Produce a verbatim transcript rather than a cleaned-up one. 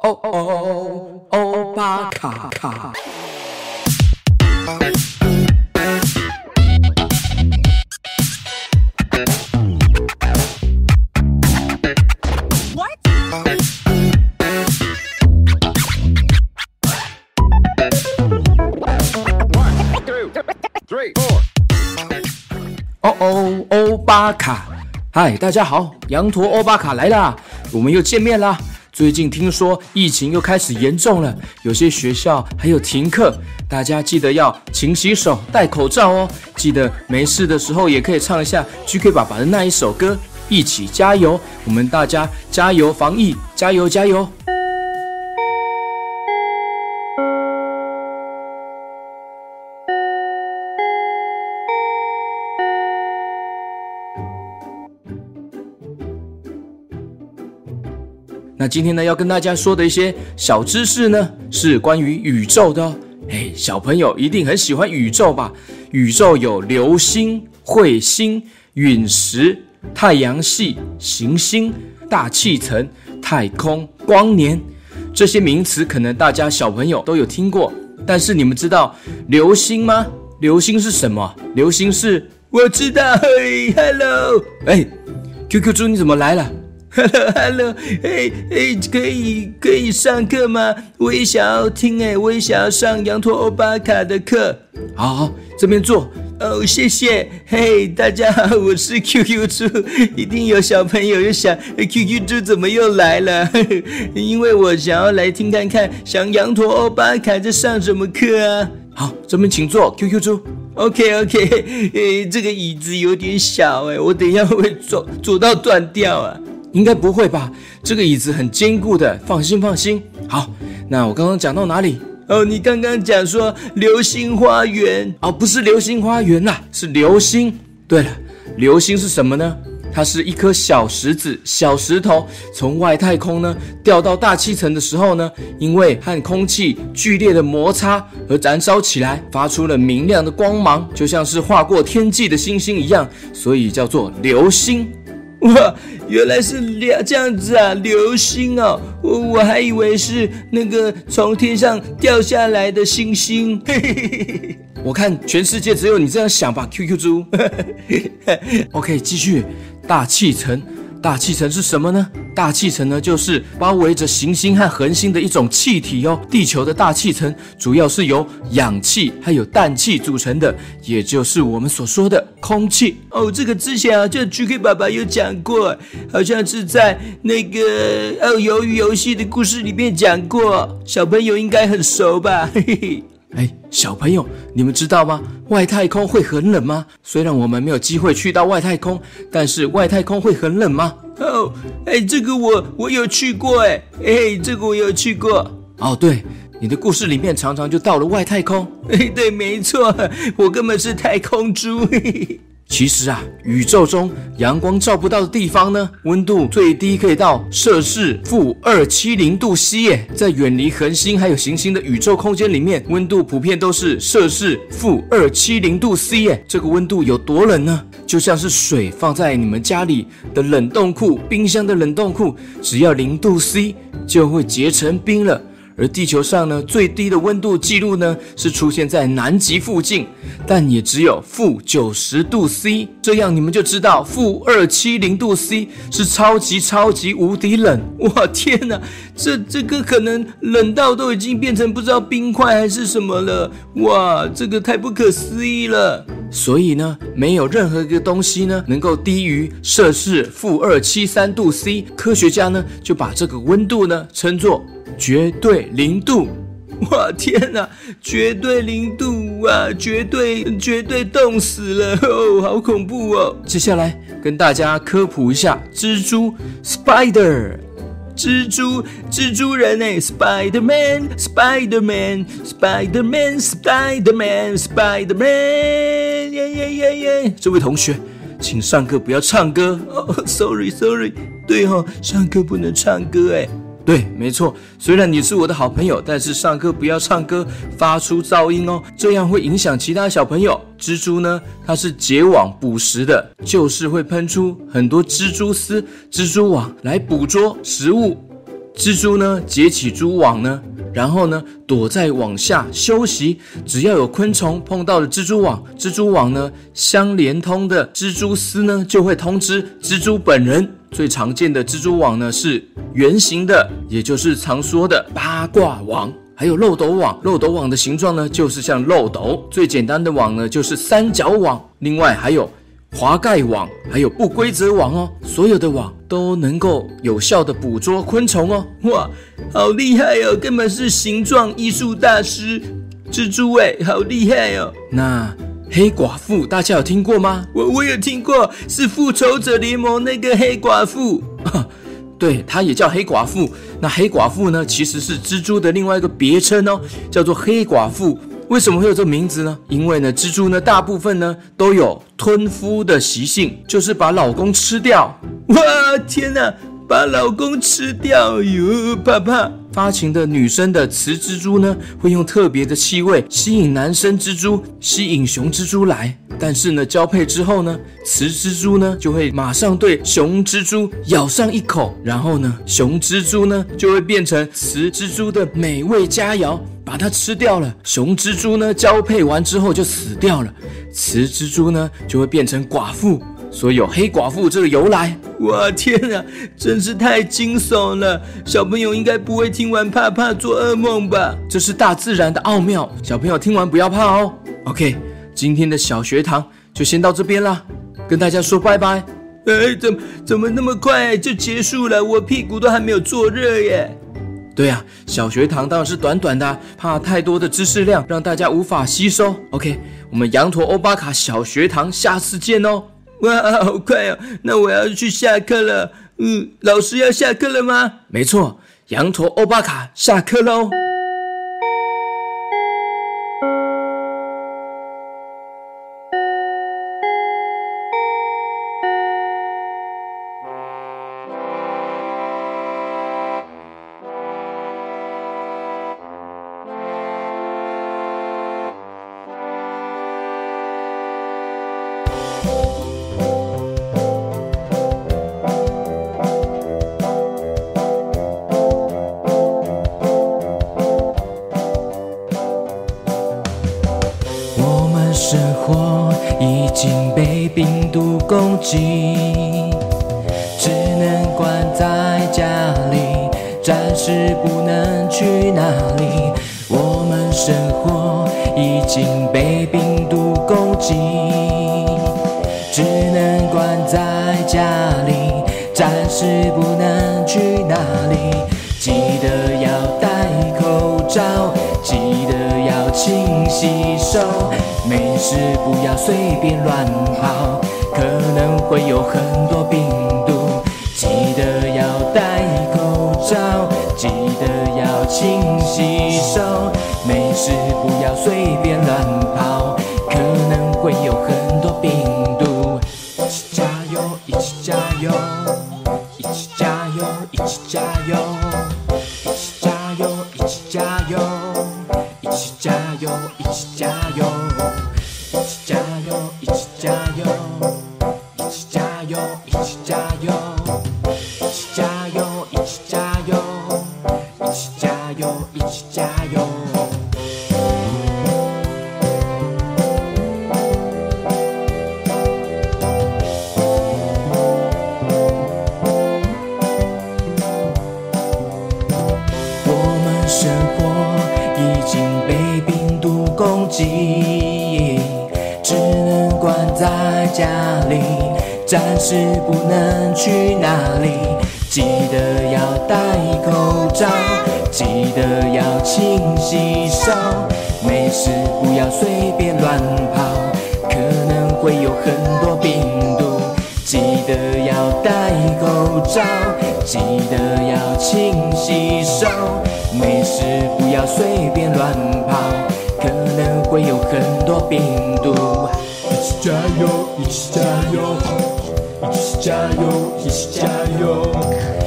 哦哦欧巴卡卡。哦哦欧巴卡，嗨，大家好，羊驼欧巴卡来啦，我们又见面啦。最近听说疫情又开始严重了，有些学校还有停课，大家记得要勤洗手、戴口罩哦。记得没事的时候也可以唱一下 G K 爸爸的那一首歌，一起加油，我们大家加油防疫，加油加油！那今天呢，要跟大家说的一些小知识呢，是关于宇宙的哦。哎，小朋友一定很喜欢宇宙吧？宇宙有流星、彗星、陨石、太阳系、行星、大气层、太空、光年，这些名词可能大家小朋友都有听过。但是你们知道流星吗？流星是什么？流星是……我知道，嘿 ，Hello， 哎 ，Q Q 猪你怎么来了？Hello Hello， 哎哎，可以可以上课吗？我也想要听哎，我也想要上羊驼欧巴卡的课。好好，这边坐。哦，谢谢。嘿，大家好，我是 Q Q 猪。一定有小朋友又想 Q Q 猪怎么又来了？因为我想要来听看看，想羊驼欧巴卡在上什么课啊？好，这边请坐 ，Q Q 猪。OK OK， 哎，这个椅子有点小哎，我等一下会不会坐坐到断掉啊？应该不会吧，这个椅子很坚固的，放心放心。好，那我刚刚讲到哪里？哦，你刚刚讲说流星花园哦，不是流星花园啦，是流星。对了，流星是什么呢？它是一颗小石子、小石头，从外太空呢掉到大气层的时候呢，因为和空气剧烈的摩擦而燃烧起来，发出了明亮的光芒，就像是划过天际的星星一样，所以叫做流星。哇，原来是这样子啊，流星哦，我我还以为是那个从天上掉下来的星星。嘿嘿嘿，我看全世界只有你这样想吧 ，Q Q 猪。OK， 继续，大气层。大气层是什么呢？大气层呢，就是包围着行星和恒星的一种气体哦。地球的大气层主要是由氧气还有氮气组成的，也就是我们所说的空气哦。这个之前啊，就 G K 爸爸有讲过，好像是在那个哦鱿鱼游戏的故事里面讲过，小朋友应该很熟吧？嘿嘿。哎，小朋友，你们知道吗？外太空会很冷吗？虽然我们没有机会去到外太空，但是外太空会很冷吗？哦，哎，这个我我有去过，哎，哎，这个我有去过。哦，对，你的故事里面常常就到了外太空。哎，对，没错，我根本是太空猪。嘿嘿。其实啊，宇宙中阳光照不到的地方呢，温度最低可以到摄氏负二百七十度 C 耶。在远离恒星还有行星的宇宙空间里面，温度普遍都是摄氏负二百七十度 C 耶。这个温度有多冷呢？就像是水放在你们家里的冷冻库、冰箱的冷冻库，只要零度 C 就会结成冰了。而地球上呢，最低的温度记录呢是出现在南极附近，但也只有负九十度 C， 这样你们就知道负二百七十度 C 是超级超级无敌冷。哇，天哪，这这个可能冷到都已经变成不知道冰块还是什么了。哇，这个太不可思议了。所以呢，没有任何一个东西呢能够低于摄氏负二百七十三度 C， 科学家呢就把这个温度呢称作绝对零度。哇，天哪，绝对零度啊，绝对绝对冻死了哦，好恐怖哦。接下来跟大家科普一下蜘蛛 Spider， 蜘蛛蜘蛛人哎 Spider-Man Spider-Man Spider-Man Spider-Man Spider-Man 耶耶耶耶！这位同学，请上课不要唱歌哦 ，Sorry Sorry， 对哦，上课不能唱歌哎。对，没错，虽然你是我的好朋友，但是上课不要唱歌，发出噪音哦，这样会影响其他小朋友。蜘蛛呢，它是结网捕食的，就是会喷出很多蜘蛛丝、蜘蛛网来捕捉食物。 蜘蛛呢结起蛛网呢，然后呢躲在网下休息。只要有昆虫碰到了蜘蛛网，蜘蛛网呢相连通的蜘蛛丝呢就会通知蜘蛛本人。最常见的蜘蛛网呢是圆形的，也就是常说的八卦网。还有漏斗网，漏斗网的形状呢就是像漏斗。最简单的网呢就是三角网。另外还有滑盖网，还有不规则网哦。所有的网都能够有效的捕捉昆虫哦。哇，好厉害哦，根本是形状艺术大师。蜘蛛哎，好厉害哦。那黑寡妇大家有听过吗？我我有听过，是复仇者联盟那个黑寡妇。对，它也叫黑寡妇。那黑寡妇呢，其实是蜘蛛的另外一个别称哦，叫做黑寡妇。为什么会有这个名字呢？因为呢，蜘蛛呢大部分呢都有吞夫的习性，就是把老公吃掉。哇，天哪，把老公吃掉哟，怕怕。发情的女生的雌蜘蛛呢，会用特别的气味吸引男生蜘蛛，吸引雄蜘蛛来。但是呢，交配之后呢，雌蜘蛛呢就会马上对雄蜘蛛咬上一口，然后呢，雄蜘蛛呢就会变成雌蜘蛛的美味佳肴，把它吃掉了。雄蜘蛛呢交配完之后就死掉了，雌蜘蛛呢就会变成寡妇。所以有黑寡妇这个由来。哇，天啊，真是太惊悚了！小朋友应该不会听完怕怕做噩梦吧？这是大自然的奥妙，小朋友听完不要怕哦。OK， 今天的小学堂就先到这边啦，跟大家说拜拜。哎，怎么怎么那么快就结束了？我屁股都还没有坐热耶。对啊，小学堂当然是短短的啊，怕太多的知识量让大家无法吸收。OK， 我们羊驼欧巴卡小学堂下次见哦。哇，好快哦！那我要去下课了。嗯，老师要下课了吗？没错，羊驼欧巴卡下课喽。生活已经被病毒攻击，只能关在家里，暂时不能去哪里。我们生活已经被病毒攻击，只能关在家里，暂时不能去哪里。记得要戴口罩，记得要勤洗手，没事不要随便乱跑，可能会有很多病毒。记得要戴口罩，记得要勤洗手，没事不要随便乱跑，可能会有很多病毒。一起加油，一起加油，一起加油，一起加油，一起加油，一起加油，一起加油，一起加油，一起加油，一起加油，一起加油，一起加油，一起加油，一起加油，一起加油，一起加油。生活已经被病毒攻击，只能关在家里，暂时不能去哪里。记得要戴口罩，记得要勤洗手，没事不要随便乱跑，可能会有很多病毒。记得要戴口罩，记得要勤洗手，没事不要随便乱跑，可能会有很多病毒。一起加油，一起加油，一起加油，一起加油。